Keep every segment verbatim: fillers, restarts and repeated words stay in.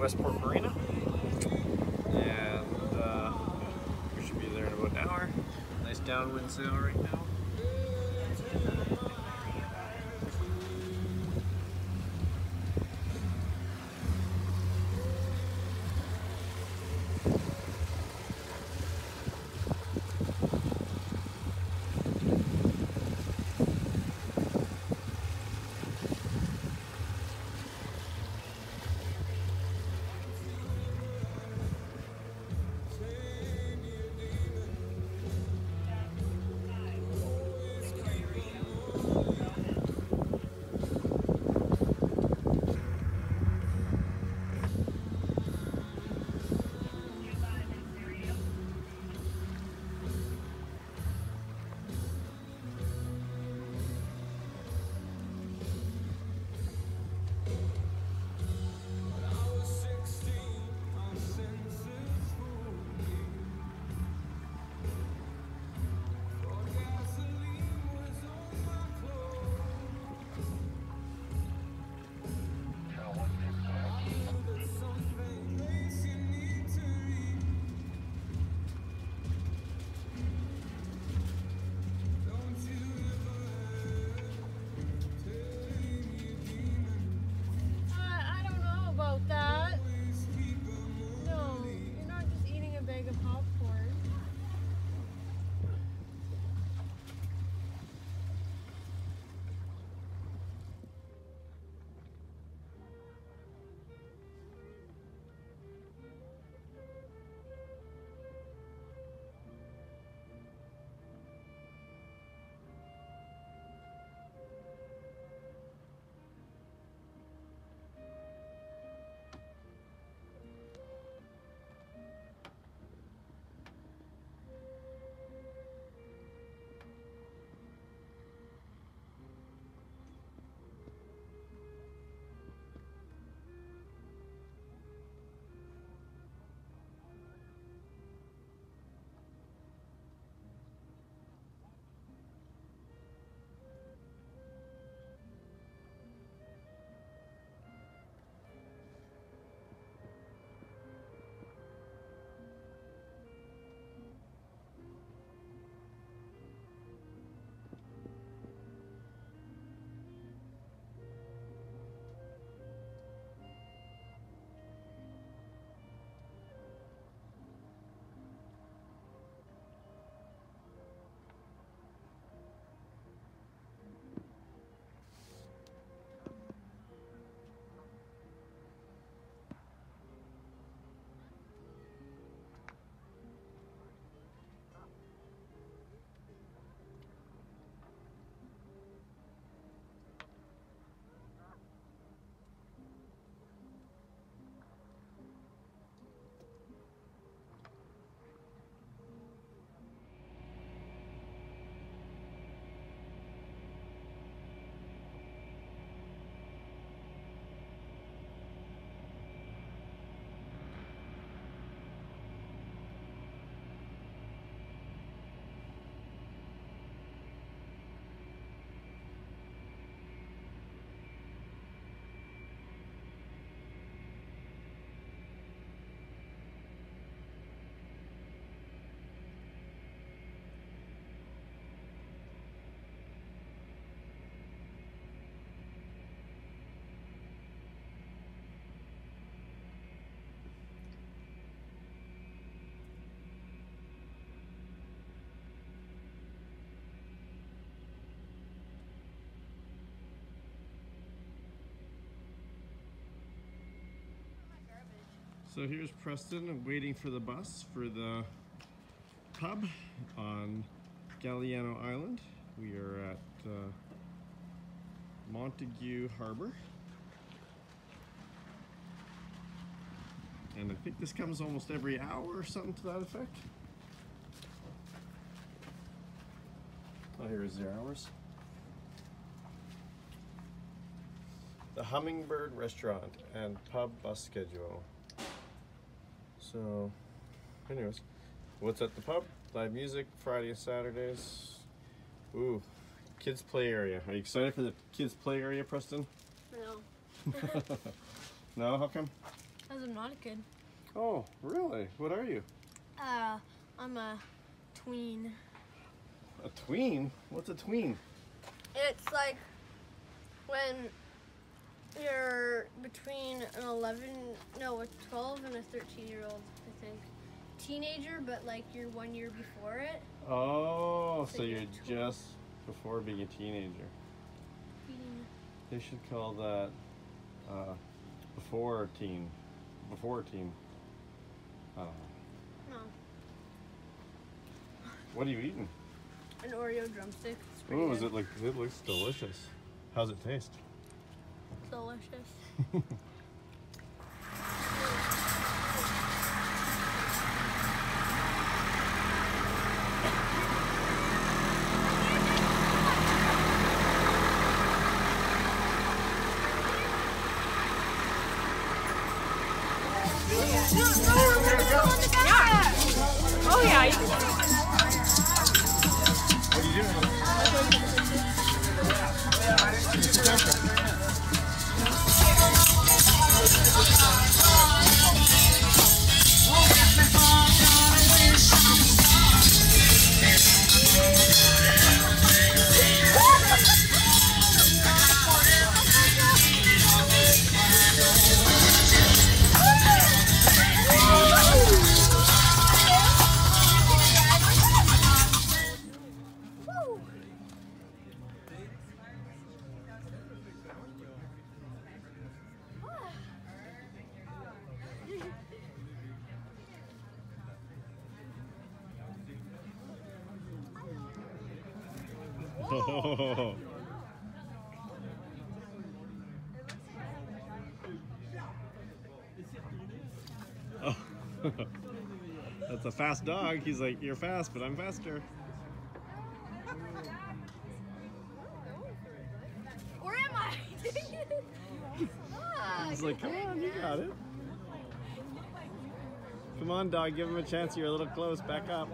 Westport Marina, and uh, we should be there in about an hour. Nice downwind sail right now. So here's Preston waiting for the bus for the pub on Galiano Island. We are at uh, Montague Harbour. And I think this comes almost every hour or something to that effect. Oh, here is their hours. The HummingBird restaurant and pub bus schedule. So, anyways, what's at the pub? Live music, Friday and Saturdays. Ooh, kids play area. Are you excited for the kids play area, Preston? No. No, how come? As I'm not a kid. Oh, really? What are you? Uh, I'm a tween. A tween? What's a tween? It's like when you're between an eleven, no, a twelve and a thirteen year old, I think. Teenager, but like you're one year before it. Oh, so, So you're you're just before being a teenager. Tween. They should call that uh, before teen. Before teen. I don't know. No. What are you eating? An Oreo drumstick. It's pretty Oh, is good. it like, it looks delicious. How's it taste? Delicious. Oh yeah. You can... What are you doing? Oh. Oh. That's a fast dog. He's like, you're fast, but I'm faster. Where am I? Ah, He's like, come on, you got it. Come on, dog, give him a chance. You're a little close. Back up.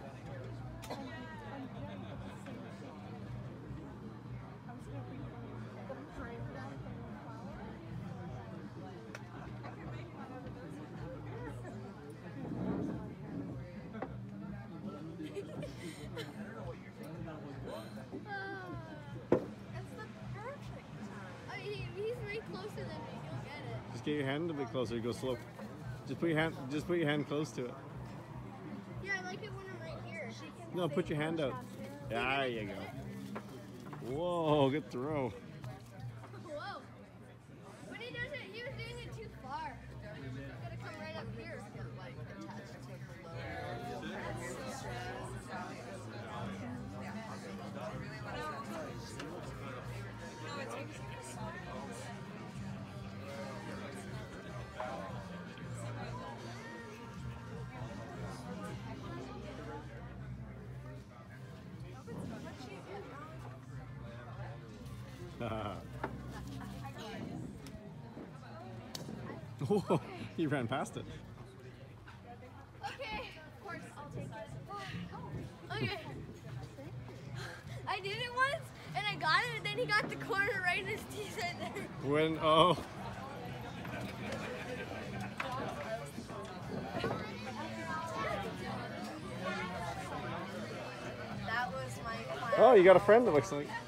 Just get your hand a bit closer. Go slow. Just put your hand. Just put your hand close to it. Yeah, I like it when I'm right here. No, put your hand out. There you go. Whoa, good throw. Whoa. But he doesn't. He was doing it too far. Gotta come right up here. Like attached to the Oh, he ran past it. Okay. Of course, I'll take it. Okay. I did it once, and I got it, and then he got the corner right in his teeth right there. When, oh. That was my plan. Oh, you got a friend, it looks like.